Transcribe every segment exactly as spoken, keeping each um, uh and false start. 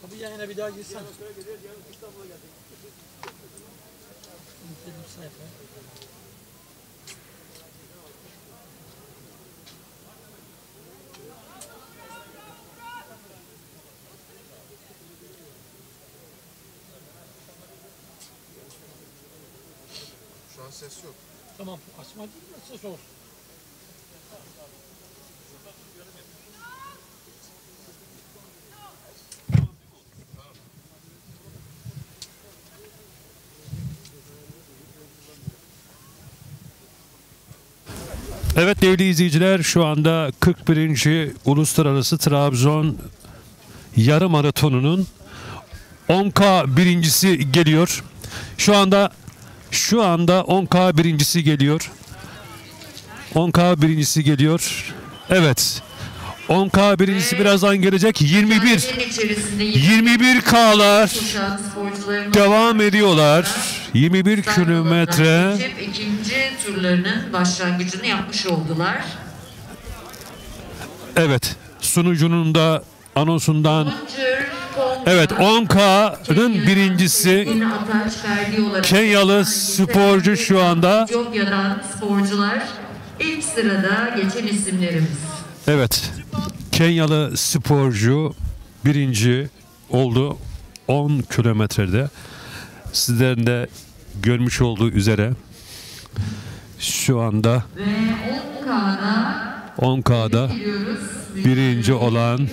Bu yayına bir daha girsen. Şu an ses yok. Tamam, açma değil mi? Ses olsun. Evet değerli izleyiciler, şu anda kırk birinci Uluslararası Trabzon Yarım Maratonu'nun on K birincisi geliyor. Şu anda şu anda on K birincisi geliyor. on K birincisi geliyor. Evet. on K birincisi birazdan gelecek. yirmi bir yirmi bir K'lar devam ediyorlar. yirmi bir kilometre. İkinci turlarının başlangıcını yapmış oldular. Evet. Sunucunun da anonsundan evet on K'nın birincisi Kenyalı sporcu şu anda. Etiyopya'dan sporcular ilk sırada geçen isimlerimiz. Evet. Kenyalı sporcu birinci oldu on kilometrede. Sizlerin de görmüş olduğu üzere şu anda Ve on K'da on K'da birinci olan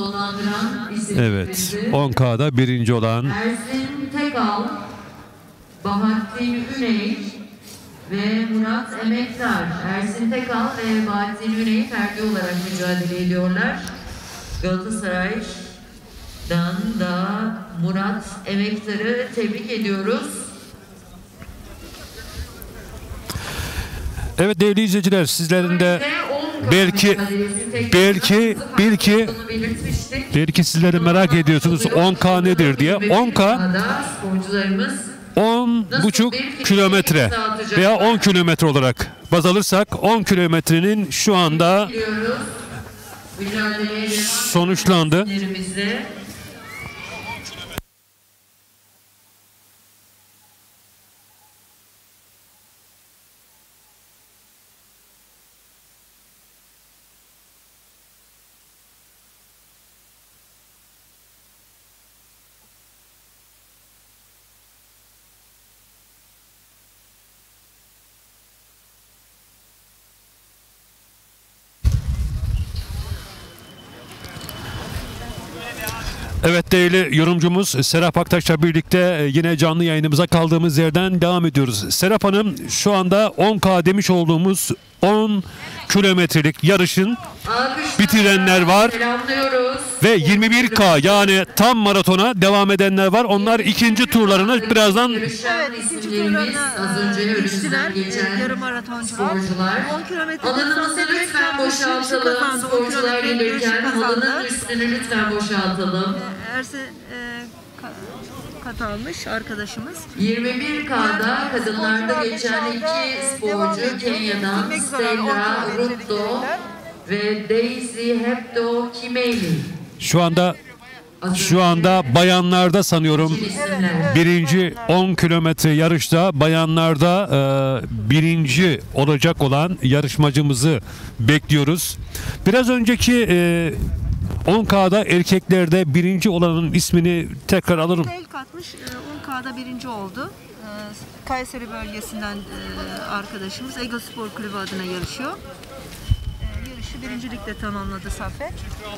evet on K'da birinci olan Ersin Tekal, Bahattin Üney ve Murat Emektar. Ersin Tekal ve Bahattin Üney ferdi olarak mücadele ediyorlar. Galatasaray'dan da Murat Emektar'ı tebrik ediyoruz. Evet değerli izleyiciler, sizlerin de belki belki belki belki sizleri merak ediyorsunuz on K nedir diye. on K on buçuk kilometre veya on kilometre olarak baz alırsak on kilometrenin şu anda sonuçlandı. Evet değerli yorumcumuz Serap Aktaş'la birlikte yine canlı yayınımıza kaldığımız yerden devam ediyoruz. Serap Hanım, şu anda on K demiş olduğumuz on kilometrelik yarışın bitirenler var ve yirmi bir K yani tam maratona devam edenler var. Onlar ikinci turlarını birazdan Evet, ikinci turlarına geçtiler yarım maratoncular. on kilometre Alanımızı lütfen boşaltalım. Sporcular gelirken alanın üstünü lütfen boşaltalım. Ersin e, kat almış arkadaşımız. yirmi bir K'da kadınlarda geçen iki sporcu Kenya'dan Stella Rutto ve Daisy Hepto Kimeli. şu anda Şu anda bayanlarda sanıyorum birinci on kilometre yarışta bayanlarda e, birinci olacak olan yarışmacımızı bekliyoruz. Biraz önceki e, on K'da erkeklerde birinci olanın ismini tekrar alırım. İlk atmış on K'da birinci oldu. Kayseri bölgesinden arkadaşımız Ego Spor Kulübü adına yarışıyor. Yarışı birincilikle tamamladı Saffet.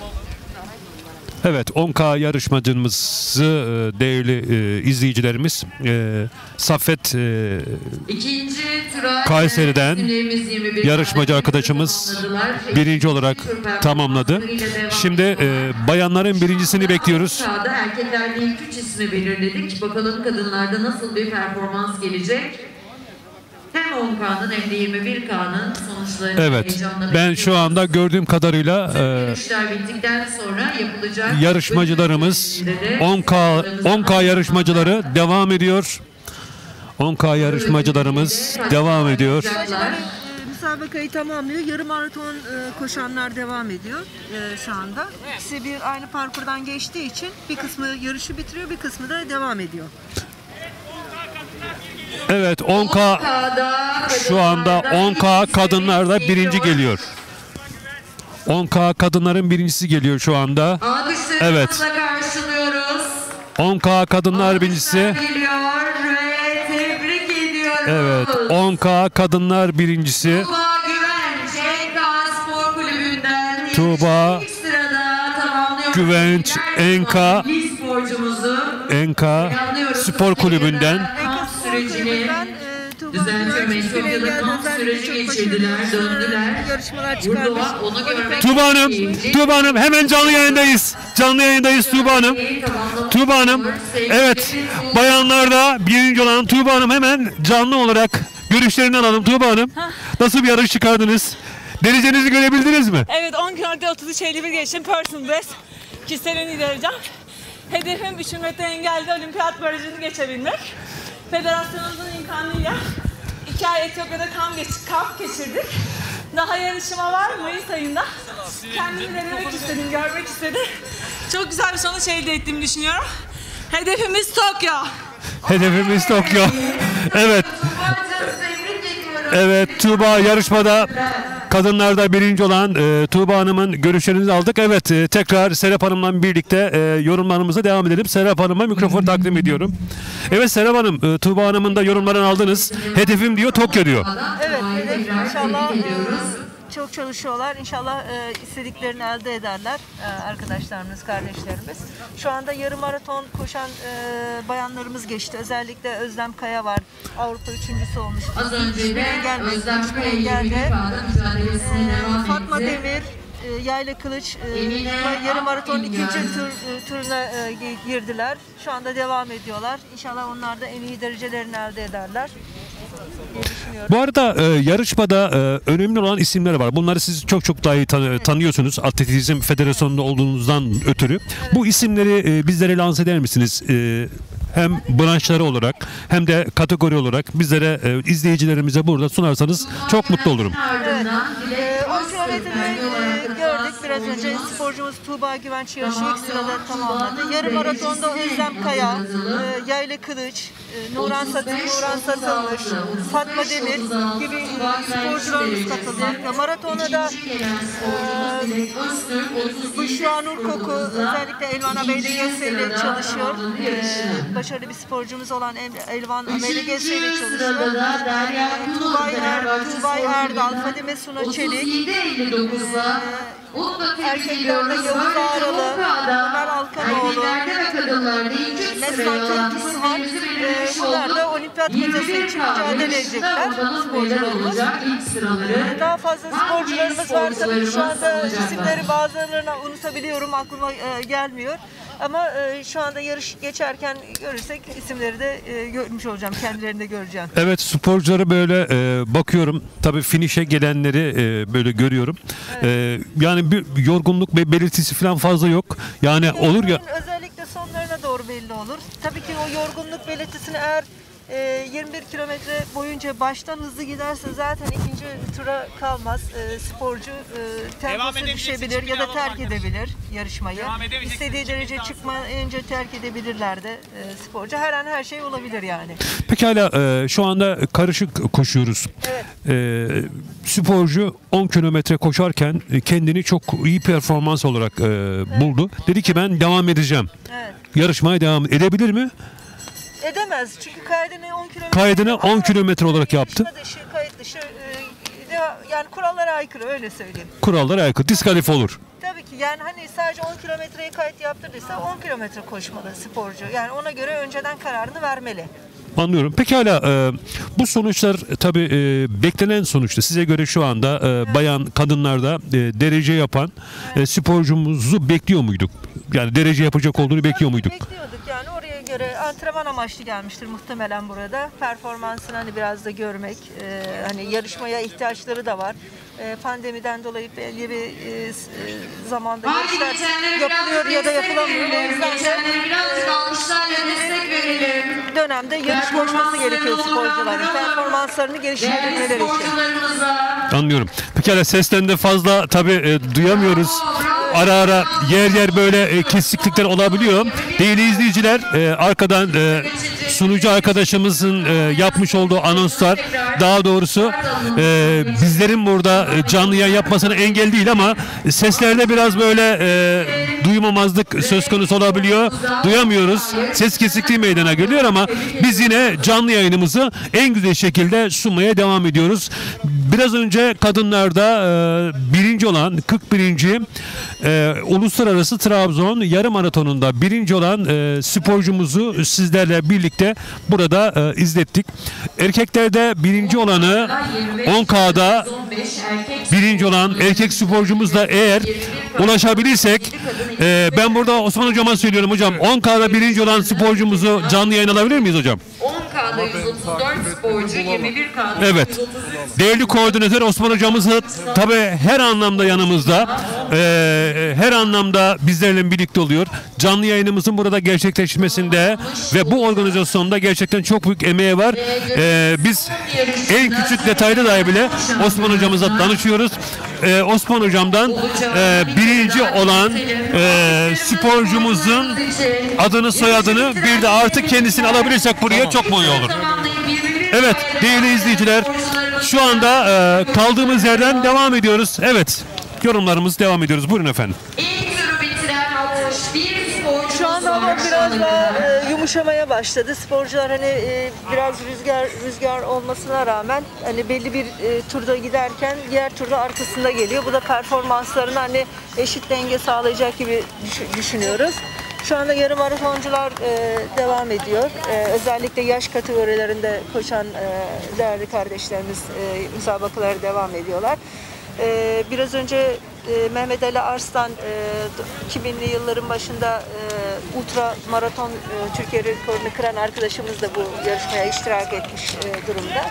Evet, on K yarışmacımızı değerli e, izleyicilerimiz e, Saffet e, Kayseri'den yarışmacı arkadaşımız birinci olarak tamamladı. Şimdi e, bayanların birincisini bekliyoruz. Erkeklerde ilk üç ismi belirledik. Bakalım kadınlarda nasıl bir performans gelecek. Hem on K'nın hem de yirmi bir K'nın sonuçlarını evet, ben şu anda gördüğüm kadarıyla e, bittikten sonra yapılacak yarışmacılarımız on K on K yarışmacıları devam ediyor. on K yarışmacılarımız devam ediyor. müsabakayı tamamlıyor. Yarım maraton e, koşanlar devam ediyor e, şu anda. İkisi bir aynı parkurdan geçtiği için bir kısmı yarışı bitiriyor, bir kısmı da devam ediyor. Evet, on K şu anda on K kadınlarda birinci geliyor. on K kadınların birincisi geliyor şu anda. Evet. Karşılıyoruz. on K kadınlar birincisi. Geliyor ve tebrik ediyoruz. Evet, on K kadınlar birincisi. Tuğba Güvenç, Enka Spor Kulübü'nden Tuğba ilk sırada tamamlıyor. Güvenç, Enka, Milli sporcumuzu Enka Spor Kulübü'nden. kamp sürecini Ben e, Tuğba düzeltiyorum. Güvenç, Etiyopya'da Engel'de kamp özellikle süreci çok geçirdiler, başarılı, döndüler. e, Yarışmalar Burada çıkarmış. var, onu görmek Tuğba Hanım, Tuğba Hanım hemen canlı yayındayız. Canlı yayındayız Tuğba Hanım. Tuğba Hanım, evet, bayanlarda birinci olan Tuğba Hanım hemen canlı olarak görüşlerini alalım. Tuğba Hanım, nasıl bir yarış çıkardınız? Derecenizi görebildiniz mi? Evet, on kilometre otuz üç elli bir geçtim. Personal best. Kişisel en iyi derecem. Hedefim üç metre engelde olimpiyat barajını geçebilmek. Federasyonumuzun imkanıyla iki ay Etiyopya'da kamp, geç, kamp geçirdik. Daha yarışıma var Mayıs ayında. Kendimi denemek istedim, görmek istedim. Çok güzel bir sonuç elde ettiğimi düşünüyorum. Hedefimiz Tokyo. Hedefimiz Tokyo. Evet. Evet, Tuğba yarışmada kadınlarda birinci olan e, Tuğba Hanım'ın görüşlerini aldık. Evet, e, tekrar Serap Hanım'la birlikte e, yorumlarımıza devam edelim. Serap Hanım'a mikrofon takdim ediyorum. Evet Serap Hanım, e, Tuğba Hanım'ın da yorumlarını aldınız. Hedefim diyor, Tokyo diyor. Evet, evet. İnşallah e, çok çalışıyorlar. İnşallah e, istediklerini elde ederler e, arkadaşlarımız, kardeşlerimiz. Şu anda yarım maraton koşan e, bayanlarımız geçti. Özellikle Özlem Kaya var. Avrupa üçüncüsü olmuş. Az önce de Engel- Özlem Kaya Engel'de. yirmi K'da mücadelesine devam etti. Fatma Demir, e, Yayla Kılıç e, Emine yarım maraton Akgün ikinci geldi. tur, e, turuna e, gi- girdiler. Şu anda devam ediyorlar. İnşallah onlar da en iyi derecelerini elde ederler diye düşünüyorum. Bu arada e, yarışmada e, önemli olan isimler var. Bunları siz çok çok daha iyi tan- tanıyorsunuz. Atletizm Federasyonu'nda olduğunuzdan ötürü. Bu isimleri e, bizlere lanse eder misiniz? E, hem branşları olarak hem de kategori olarak bizlere, e, izleyicilerimize burada sunarsanız çok mutlu olurum. Ardından Dilek Ee, on Öztürk kilometreyi bölge olarak e, gördük biraz önce. Sporcumuz Tuğba Güvenç yarışı ilk sırada tamamladı. Yarım maratonda Özlem Kaya, e, Yayla Kılıç, e, Nuran Satın, Nuran Satılmış, Fatma Demir gibi e, sporcularımız katıldı. Maratona da e, Büşra Nur Koku özellikle Elvan Abeydegesi ile çalışıyor. E, başarılı bir sporcumuz olan El- Elvan Abeydegesi ile çalışıyor. Sırada Derya Tuğbay, Kulur er, Tuğbay Erdal, Fadime Suna Çelik, yedi elli dokuzda Ultra tebrik erkeklerde ediyoruz. Yavuz Ağralı, Ömer Alkanoğlu, Erkeklerde ve kadınlarda ilk üç Mesut sıraya olan Turhan, isimlerimizi belirlemiş e, bunlar da olduk. olimpiyat kotası için mücadele edecekler sporcularımız. olacak ilk sıraları. Daha fazla sporcularımız var tabii şu anda isimleri bazılarını unutabiliyorum, aklıma e, gelmiyor. Ama e, şu anda yarış geçerken görürsek isimleri de e, görmüş olacağım, kendilerini de göreceğim. Evet, sporcuları böyle e, bakıyorum. Tabii finişe gelenleri e, böyle görüyorum. E, yani bir yorgunluk ve belirtisi falan fazla yok. Yani olur ya. Yorgunluğun özellikle sonlarına doğru belli olur. Tabii ki o yorgunluk belirtisini eğer e, yirmi bir kilometre boyunca baştan hızlı giderse zaten ikinci tura kalmaz. E, sporcu e, temposu düşebilir ya da terk edebilir yarışmayı. İstediği derece çıkmayınca terk edebilirler de e, sporcu. Her an her şey olabilir yani. Pekala, e, şu anda karışık koşuyoruz. Evet. E, sporcu on kilometre koşarken e, kendini çok iyi performans olarak e, buldu. Dedi ki ben devam edeceğim. Evet. Yarışmaya devam edebilir mi? Edemez çünkü kaydını on kilometre Kaydını on kilometre olarak yaptı. Yarışma dışı, kayıt dışı e, de- yani kurallara aykırı öyle söyleyeyim. Kurallara aykırı, diskalifiye olur. Tabii ki yani hani sadece on kilometreye kayıt yaptırdıysa on kilometre koşmalı sporcu. Yani ona göre önceden kararını vermeli. Anlıyorum. Pekala, e, bu sonuçlar tabii e, beklenen sonuçta. Size göre şu anda e, bayan kadınlarda e, derece yapan e, sporcumuzu bekliyor muyduk? Yani derece yapacak olduğunu bekliyor muyduk? Bekliyorduk yani oraya göre antrenman amaçlı gelmiştir muhtemelen burada. Performansını hani biraz da görmek. e, hani yarışmaya ihtiyaçları da var. E, pandemiden dolayı belli bir e, s- e, zamanda yarışlar yapılıyor ya da yapılamıyor. O yüzden de, Geçenlere birazcık alkışlarla destek verelim. dönemde yarış koşması gerekiyor sporcuların. Performanslarını Değerli geliştirebilmeleri için. sporcularımıza Anlıyorum. Pekala sesten de fazla tabii e, duyamıyoruz. Ara ara yer yer böyle e, kesiklikler olabiliyor. Değerli izleyiciler, e, arkadan e, sunucu arkadaşımızın e, yapmış olduğu anonslar, daha doğrusu e, bizlerin burada e, canlı yayın yapmasına engel değil ama seslerde biraz böyle e, duymamazlık söz konusu olabiliyor. Duyamıyoruz. Ses kesikliği meydana geliyor ama biz yine canlı yayınımızı en güzel şekilde sunmaya devam ediyoruz. Biraz önce kadınlarda e, birinci olan kırk birinci E, Uluslararası Trabzon yarım maratonunda birinci olan e, sporcumuzu sizlerle birlikte burada e, izlettik. Erkeklerde birinci olanı on K'da birinci olan erkek sporcumuz da eğer ulaşabilirsek e, ben burada Osman hocama söylüyorum hocam, on K'da birinci olan sporcumuzu canlı yayın alabilir miyiz hocam? on K'da yüz otuz dört sporcu, yirmi bir K'da Evet. yüz otuz üç Değerli koordinatör Osman hocamız da tabii her anlamda yanımızda. Ee, her anlamda bizlerle birlikte oluyor. Canlı yayınımızın burada gerçekleşmesinde ve bu organizasyonda gerçekten çok büyük emeği var. Ee, biz en küçük detayda dahi bile Osman hocamıza danışıyoruz. Ee, Osman hocamdan e, birinci olan e, sporcumuzun adını soyadını bir de artık kendisini alabilirsek buraya çok mu iyi olur? Evet değerli izleyiciler, şu anda e, kaldığımız yerden devam ediyoruz. Evet, yorumlarımız devam ediyoruz. Buyurun efendim. İlk turu bitiren altmış bir sporcu. Şu anda hava biraz daha e, yumuşamaya başladı. Sporcular hani e, biraz rüzgar rüzgar olmasına rağmen hani belli bir e, turda giderken diğer turda arkasında geliyor. Bu da performanslarına hani eşit denge sağlayacak gibi düş- düşünüyoruz. Şu anda yarım maratoncular e, devam ediyor. E, özellikle yaş kategorilerinde koşan e, değerli kardeşlerimiz e, müsabakalara devam ediyorlar. E, biraz önce e, Mehmet Ali Arslan e, iki binli yılların başında e, ultra maraton e, Türkiye rekorunu kıran arkadaşımız da bu yarışmaya iştirak etmiş e, durumda.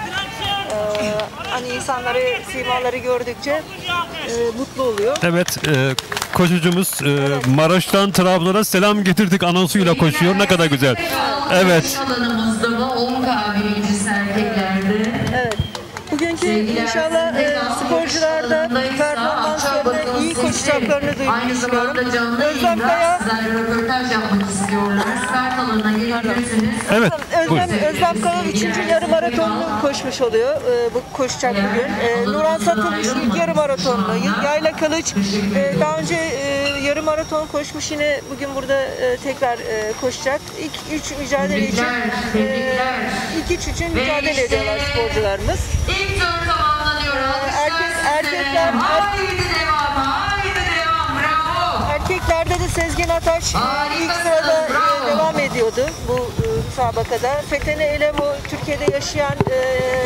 E, hani insanları, simaları gördükçe e, mutlu oluyor. Evet, e, koşucumuz e, Maraş'tan Trabzon'a selam getirdik anonsuyla koşuyor. Ne kadar güzel. Evet. Alanımızda mı on K birincisi erkeklerde. Evet. Bugünkü inşallah e, sporcular da performanslarını iyi koşacaklarını duymak istiyorum. Özlem Kaya, röportaj yapmak istiyorlar. Start alanına gelebilirsiniz. Evet. Özlem, Özlem Kaya üçüncü yarım maratonunu koşmuş oluyor. E, bu koşacak bugün. E, Nurhan Satılmış ilk yarım maratonunu. Yayla Kılıç e, daha önce e, yarım maraton koşmuş, yine bugün burada e, tekrar e, koşacak. İlk üç mücadele için e, ilk üç için mücadele ediyorlar sporcularımız. İlk tur tamamlanıyor. Erkek, erkekler, Haydi devam, haydi devam, bravo. erkeklerde de Sezgin Ataç ilk sırada e, devam ediyordu bu e, müsabakada. Fetene Elemo Türkiye'de yaşayan e,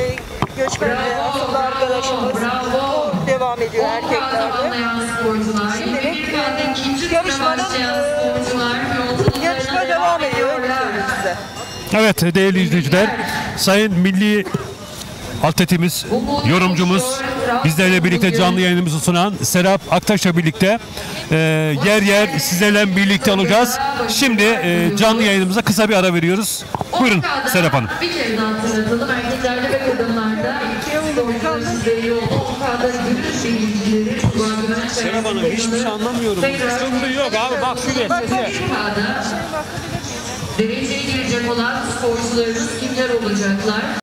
göçmen e, asıllı arkadaşımız o devam ediyor erkeklerde. Şimdilik e, yarışmanın e, yarışma devam ediyor, öyle söyleyeyim size. Evet değerli izleyiciler, Sayın Milli Atletimiz, yorumcumuz, bizlerle birlikte canlı yayınımızı sunan Serap Aktaş'la birlikte e, yer yer sizlerle birlikte olacağız. Şimdi e, canlı yayınımıza kısa bir ara veriyoruz. Buyurun Serap Hanım. Bir kere daha hatırlatalım. Erkeklerde ve kadınlarda sporcuların belli oldu. on K'da yürüyüş bilgileri. Serap Hanım hiçbir şey anlamıyorum. Sıkıntı yok abi, bak şuraya sesi. Dereceye girecek olan sporcularımız kimler olacaklar?